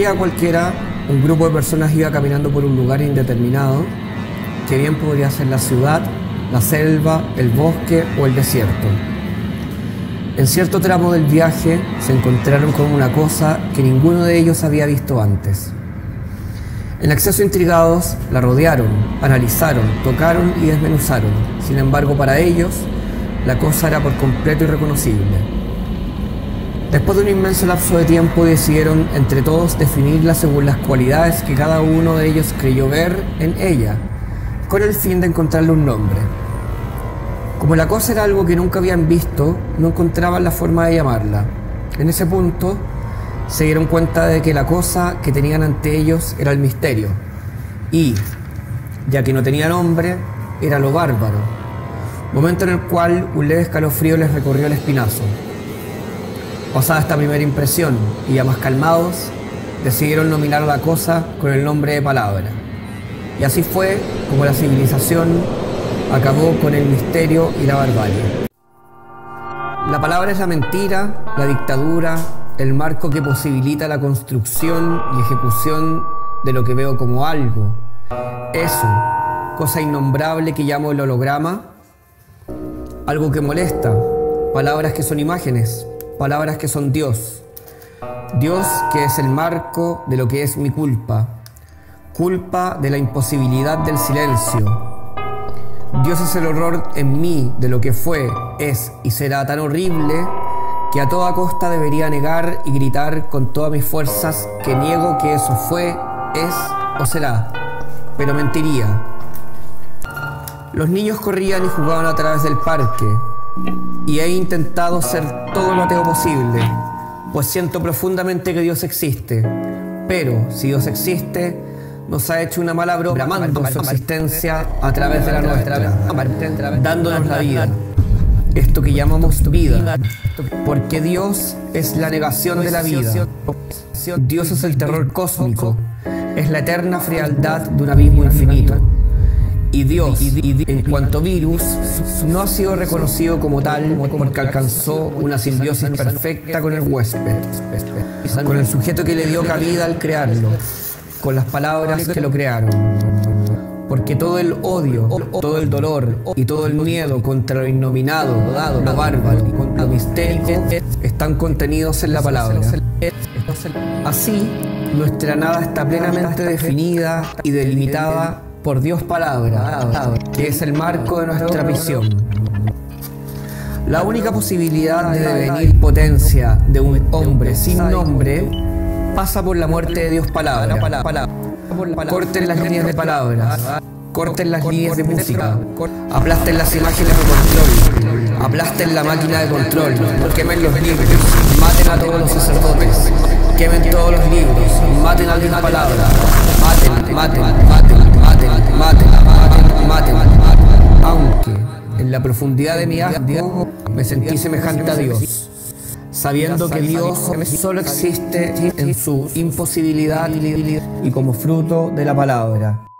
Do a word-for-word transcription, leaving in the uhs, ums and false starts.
día cualquiera, un grupo de personas iba caminando por un lugar indeterminado, que bien podría ser la ciudad, la selva, el bosque o el desierto. En cierto tramo del viaje se encontraron con una cosa que ninguno de ellos había visto antes. En exceso intrigados, la rodearon, analizaron, tocaron y desmenuzaron. Sin embargo, para ellos, la cosa era por completo irreconocible. Después de un inmenso lapso de tiempo, decidieron entre todos definirla según las cualidades que cada uno de ellos creyó ver en ella, con el fin de encontrarle un nombre. Como la cosa era algo que nunca habían visto, no encontraban la forma de llamarla. En ese punto, se dieron cuenta de que la cosa que tenían ante ellos era el misterio, y, ya que no tenía nombre, era lo bárbaro, momento en el cual un leve escalofrío les recorrió el espinazo. Pasada esta primera impresión, y ya más calmados, decidieron nominar a la cosa con el nombre de palabra. Y así fue como la civilización acabó con el misterio y la barbarie. La palabra es la mentira, la dictadura, el marco que posibilita la construcción y ejecución de lo que veo como algo. Eso, cosa innombrable que llamo el holograma, algo que molesta, palabras que son imágenes, palabras que son Dios. Dios que es el marco de lo que es mi culpa, culpa de la imposibilidad del silencio. Dios es el horror en mí de lo que fue, es y será tan horrible que a toda costa debería negar y gritar con todas mis fuerzas que niego que eso fue, es o será, pero mentiría. Los niños corrían y jugaban a través del parque, y he intentado ser todo lo ateo posible, pues siento profundamente que Dios existe, pero si Dios existe, nos ha hecho una mala broma bramando su existencia a través de la nuestra, dándonos la vida, esto que llamamos vida, porque Dios es la negación de la vida. Dios es el terror cósmico, es la eterna frialdad de un abismo infinito. Y Dios, en cuanto virus, no ha sido reconocido como tal porque alcanzó una simbiosis perfecta con el huésped, con el sujeto que le dio cabida al crearlo, con las palabras que lo crearon. Porque todo el odio, todo el dolor y todo el miedo contra lo innominado, lo bárbaro, lo mistérico, están contenidos en la palabra. Así, nuestra nada está plenamente definida y delimitada por Dios palabra, que es el marco de nuestra visión. La única posibilidad de devenir potencia de un hombre sin nombre pasa por la muerte de Dios palabra. Corten las líneas de palabras, corten las líneas de música, aplasten las imágenes de control, aplasten la máquina de control, quemen los libros, maten a todos los sacerdotes, quemen todos los libros, maten a Dios palabra, maten, maten, maten, maten, maten, maten, maten, maten. Aunque en la profundidad de mi asco me sentí semejante a Dios, sabiendo que Dios solo existe en su imposibilidad y como fruto de la palabra.